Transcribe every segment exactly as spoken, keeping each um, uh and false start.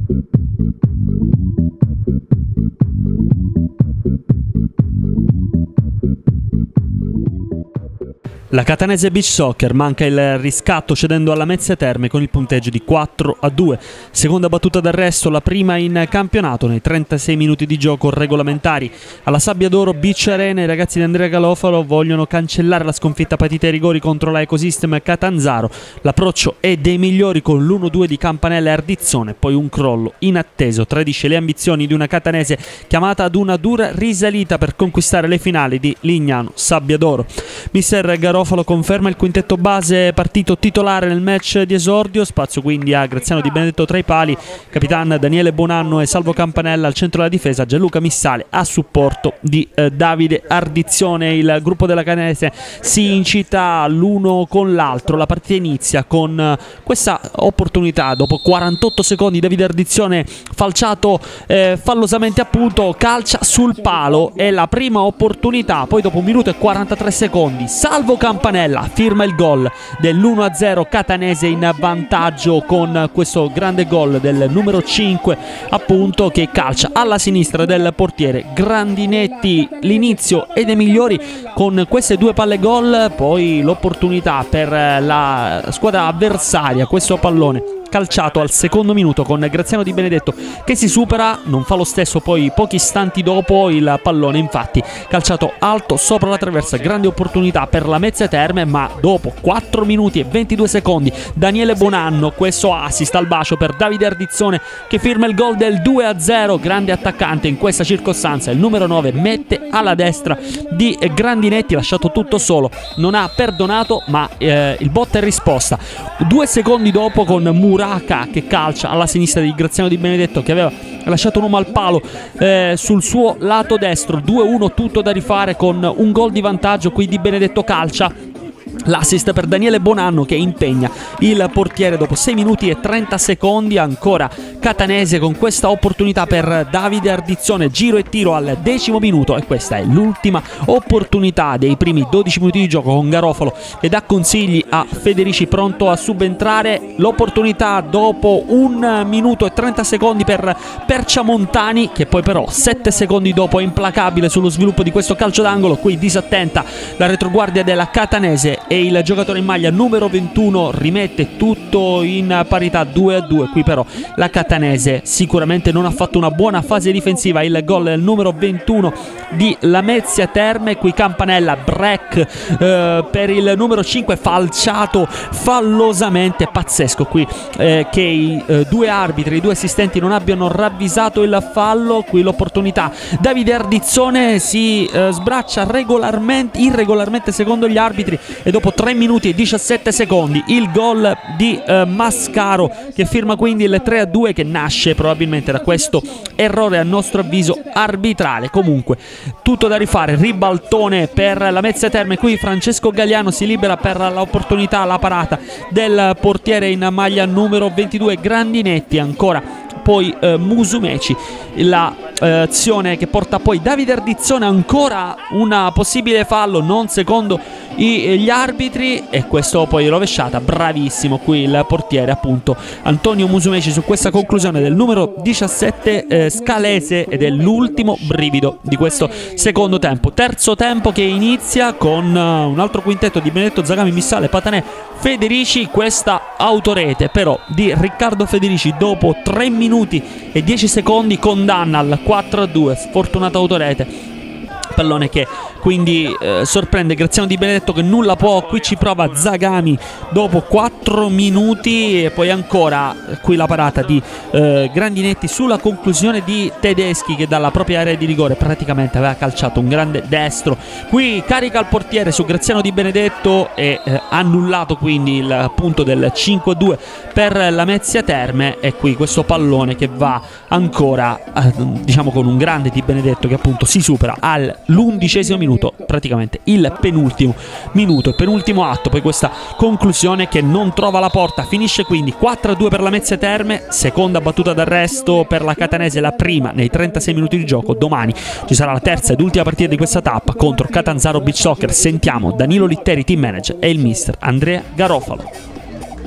La Catanese Beach Soccer manca il riscatto cedendo alla Mezzia Terme con il punteggio di quattro a due. Seconda battuta d'arresto, la prima in campionato nei trentasei minuti di gioco regolamentari. Alla Sabbia d'Oro Beach Arena i ragazzi di Andrea Garofalo vogliono cancellare la sconfitta patita ai rigori contro la Ecosystem Catanzaro. L'approccio è dei migliori con l'uno due di Campanella e Ardizzone, poi un crollo inatteso tradisce le ambizioni di una catanese chiamata ad una dura risalita per conquistare le finali di Lignano Sabbia d'Oro. Mister Garofalo Garofalo conferma il quintetto base partito titolare nel match di esordio, spazio quindi a Graziano Di Benedetto tra i pali, capitan Daniele Bonanno e Salvo Campanella al centro della difesa, Gianluca Missale a supporto di eh, Davide Ardizzone. Il gruppo della Canese si incita l'uno con l'altro, la partita inizia con eh, questa opportunità, dopo quarantotto secondi Davide Ardizzone falciato eh, fallosamente appunto, calcia sul palo, è la prima opportunità, poi dopo un minuto e quarantatré secondi Salvo Campanella firma il gol dell'uno a zero catanese in vantaggio con questo grande gol del numero cinque appunto, che calcia alla sinistra del portiere Grandinetti. L'inizio è dei migliori con queste due palle gol, poi l'opportunità per la squadra avversaria, questo pallone calciato al secondo minuto con Graziano Di Benedetto che si supera, non fa lo stesso poi pochi istanti dopo il pallone, infatti calciato alto sopra la traversa, grande opportunità per la Mezzia Terme, ma dopo quattro minuti e ventidue secondi Daniele Bonanno, questo assist al bacio per Davide Ardizzone che firma il gol del due a zero, grande attaccante in questa circostanza, il numero nove mette alla destra di Grandinetti, lasciato tutto solo, non ha perdonato ma eh, il botta e risposta. Due secondi dopo con Muro Muraca che calcia alla sinistra di Graziano Di Benedetto che aveva lasciato un uomo al palo eh, sul suo lato destro, due a uno, tutto da rifare con un gol di vantaggio. Qui Di Benedetto calcia l'assist per Daniele Bonanno che impegna il portiere dopo sei minuti e trenta secondi. Ancora catanese con questa opportunità per Davide Ardizzone, giro e tiro al decimo minuto, e questa è l'ultima opportunità dei primi dodici minuti di gioco con Garofalo che dà consigli a Federici pronto a subentrare. L'opportunità dopo un minuto e trenta secondi per Perciamontani che poi però sette secondi dopo è implacabile sullo sviluppo di questo calcio d'angolo, qui disattenta la retroguardia della catanese e il giocatore in maglia numero ventuno rimette tutto in parità due a due. Qui però la catanese sicuramente non ha fatto una buona fase difensiva, il gol del numero ventuno di Lamezia Terme, qui Campanella break eh, per il numero cinque falciato fallosamente, pazzesco qui eh, che i eh, due arbitri, i due assistenti non abbiano ravvisato il fallo. Qui l'opportunità, Davide Ardizzone si eh, sbraccia regolarmente, irregolarmente secondo gli arbitri, e dopo tre minuti e diciassette secondi il gol di eh, Mascaro che firma quindi il tre a due, che nasce probabilmente da questo errore a nostro avviso arbitrale. Comunque tutto da rifare, ribaltone per la Mezzia Terme, qui Francesco Gagliano si libera per l'opportunità, la parata del portiere in maglia numero ventidue Grandinetti, ancora poi eh, Musumeci, la eh, azione che porta poi Davide Ardizzone, ancora una possibile fallo non secondo i, gli arbitri, e questo poi rovesciata, bravissimo qui il portiere appunto Antonio Musumeci su questa conclusione del numero diciassette eh, scalese, ed è l'ultimo brivido di questo secondo tempo. Terzo tempo che inizia con uh, un altro quintetto di Benedetto, Zagami, Missale, Patanè, Federici, questa autorete però di Riccardo Federici dopo tre minuti e dieci secondi condanna al quattro a due, sfortunata autorete, pallone che quindi eh, sorprende Graziano Di Benedetto che nulla può, qui ci prova Zagami dopo quattro minuti, e poi ancora eh, qui la parata di eh, Grandinetti sulla conclusione di Tedeschi che dalla propria area di rigore praticamente aveva calciato un grande destro, qui carica il portiere su Graziano Di Benedetto e eh, annullato quindi il punto del cinque a due per la Mezzia Terme, e qui questo pallone che va ancora eh, diciamo con un grande Di Benedetto che appunto si supera all'undicesimo minuto, praticamente il penultimo minuto, il penultimo atto, poi questa conclusione che non trova la porta, finisce quindi quattro a due per la Mezzia Terme. Seconda battuta d'arresto per la catanese, la prima nei trentasei minuti di gioco. Domani ci sarà la terza ed ultima partita di questa tappa contro Catanzaro Beach Soccer. Sentiamo Danilo Litteri, team manager, e il mister Andrea Garofalo.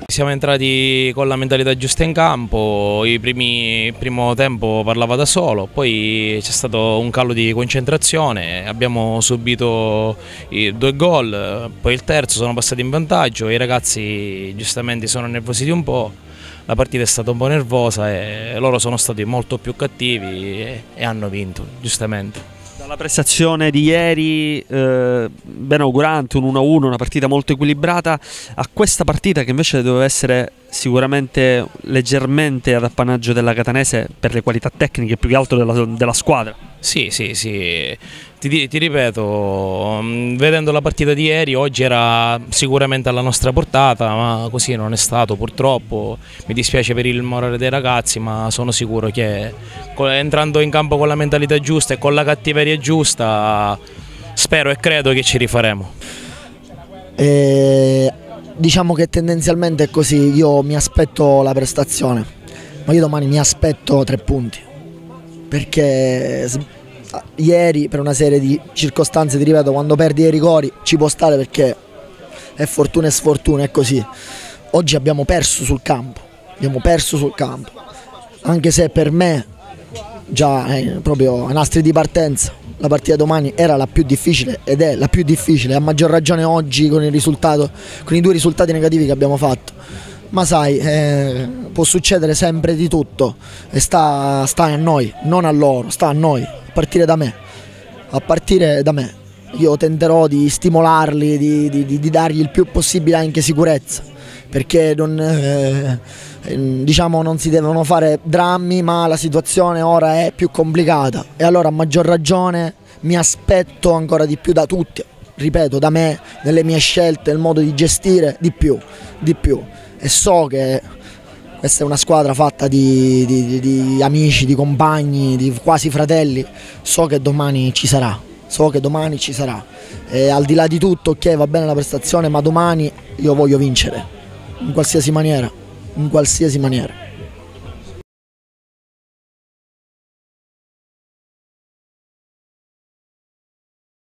Siamo entrati con la mentalità giusta in campo, i primi, il primo tempo parlava da solo, poi c'è stato un calo di concentrazione, abbiamo subito i due gol, poi il terzo sono passati in vantaggio, i ragazzi giustamente sono nervositi un po', la partita è stata un po' nervosa e loro sono stati molto più cattivi e, e hanno vinto, giustamente. La prestazione di ieri, eh, ben augurante, un uno a uno, una partita molto equilibrata, a questa partita che invece doveva essere sicuramente leggermente ad appannaggio della Catanese per le qualità tecniche più che altro della, della squadra. Sì, sì, sì, ti, ti ripeto, vedendo la partita di ieri, oggi era sicuramente alla nostra portata, ma così non è stato purtroppo. Mi dispiace per il morale dei ragazzi, ma sono sicuro che entrando in campo con la mentalità giusta e con la cattiveria giusta, spero e credo che ci rifaremo. E diciamo che tendenzialmente è così, io mi aspetto la prestazione, ma io domani mi aspetto tre punti, perché ieri per una serie di circostanze, ti ripeto, quando perdi ai rigori ci può stare perché è fortuna e sfortuna, è così. Oggi abbiamo perso sul campo, abbiamo perso sul campo, anche se per me già eh, proprio a nastri di partenza la partita domani era la più difficile ed è la più difficile, a maggior ragione oggi con il risultato, con i due risultati negativi che abbiamo fatto. Ma sai, eh, può succedere sempre di tutto e sta, sta a noi, non a loro, sta a noi, a partire da me, a partire da me. Io tenterò di stimolarli, di, di, di dargli il più possibile anche sicurezza, perché non, eh, diciamo, non si devono fare drammi, ma la situazione ora è più complicata e allora a maggior ragione mi aspetto ancora di più da tutti, ripeto, da me, nelle mie scelte, il modo di gestire, di più, di più. E so che questa è una squadra fatta di, di, di amici, di compagni, di quasi fratelli, so che domani ci sarà, so che domani ci sarà e al di là di tutto, ok, va bene la prestazione, ma domani io voglio vincere, in qualsiasi maniera, in qualsiasi maniera.